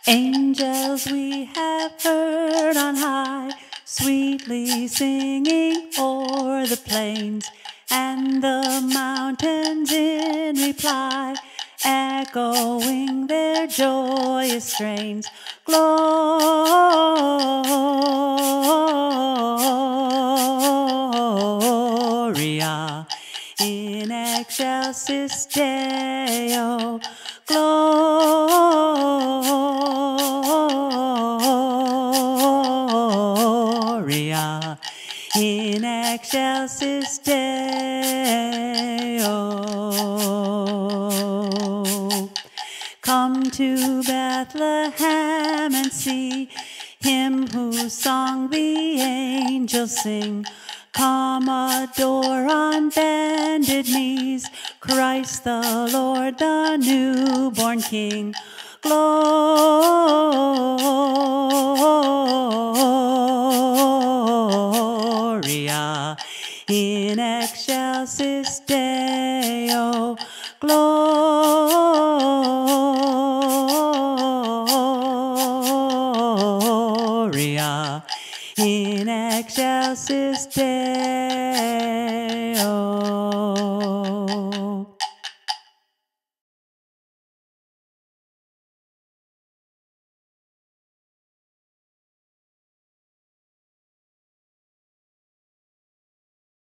Angels we have heard on high, sweetly singing o'er the plains, and the mountains in reply, echoing their joyous strains. Gloria in ex-cel-sis-de-o. Gloria in ex-cel-sis-de-o. Come to Bethlehem and see him whose song the angels sing. Come adore on bended knees Christ the Lord, the newborn King. Gloria in ex-cel-sis-de-o. Gloria in ex-cel-sis-de-o.